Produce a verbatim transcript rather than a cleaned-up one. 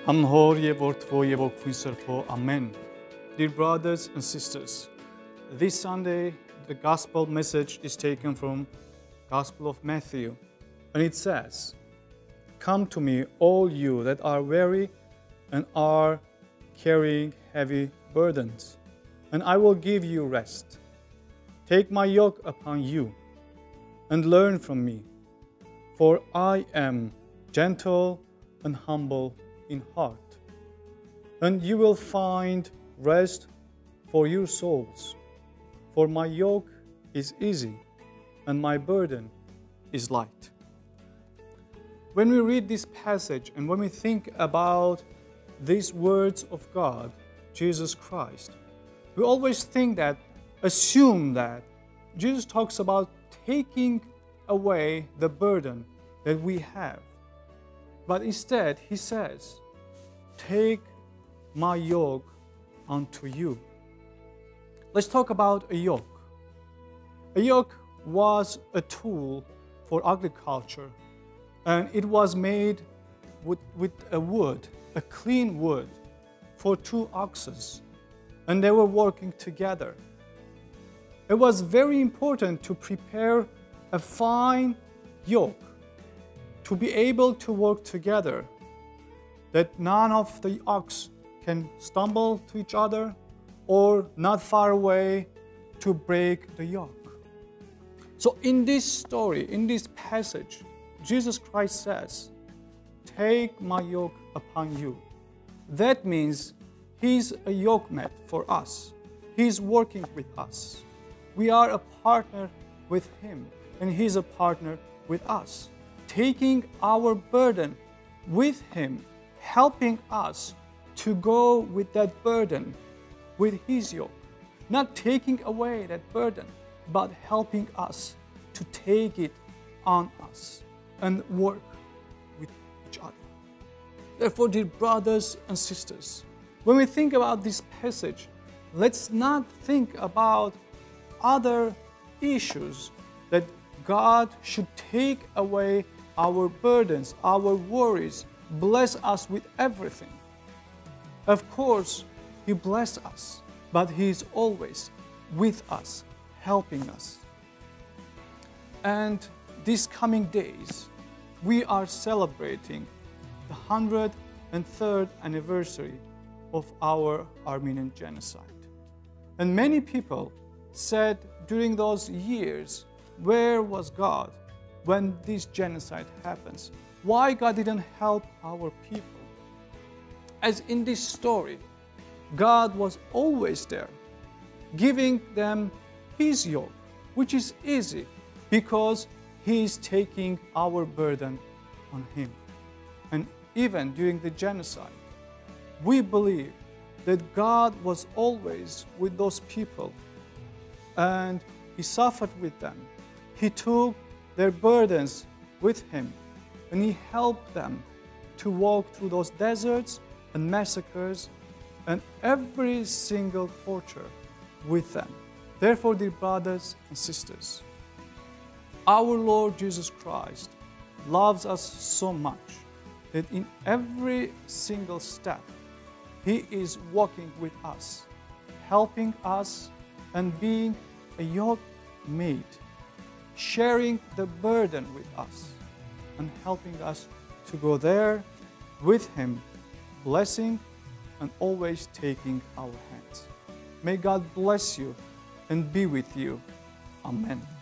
Ամնհոր եւ Որդվո եւ Օգնություն Սրբո, Amen. Dear brothers and sisters, this Sunday the gospel message is taken from Gospel of Matthew, and it says, "Come to me, all you that are weary and are carrying heavy burdens, and I will give you rest. Take my yoke upon you and learn from me, for I am gentle and humble in heart, and you will find rest for your souls. For my yoke is easy and my burden is light." When we read this passage and when we think about these words of God, Jesus Christ, we always think that, assume that Jesus talks about taking away the burden that we have. But instead, he says, "Take my yoke unto you." Let's talk about a yoke. A yoke was a tool for agriculture, and it was made with, with a wood, a clean wood, for two oxes, and they were working together. It was very important to prepare a fine yoke to be able to work together, that none of the ox can stumble to each other or not far away to break the yoke. So in this story, in this passage, Jesus Christ says, "Take my yoke upon you." That means he's a yoke mate for us. He's working with us. We are a partner with him, and he's a partner with us, taking our burden with him, helping us to go with that burden, with his yoke. Not taking away that burden, but helping us to take it on us and work with each other. Therefore, dear brothers and sisters, when we think about this passage, let's not think about other issues that God should take away our burdens, our worries, bless us with everything. Of course, he blesses us, but he is always with us, helping us. And these coming days, we are celebrating the one hundred third anniversary of our Armenian genocide. And many people said during those years, where was God when this genocide happens? Why God didn't help our people? As in this story, God was always there, giving them his yoke, which is easy because he is taking our burden on him. And even during the genocide, we believe that God was always with those people, and he suffered with them. He took their burdens with him, and he helped them to walk through those deserts and massacres and every single torture with them. Therefore, dear brothers and sisters, our Lord Jesus Christ loves us so much that in every single step, he is walking with us, helping us and being a yoke mate, sharing the burden with us and helping us to go there with him, blessing and always taking our hands. May God bless you and be with you. Amen.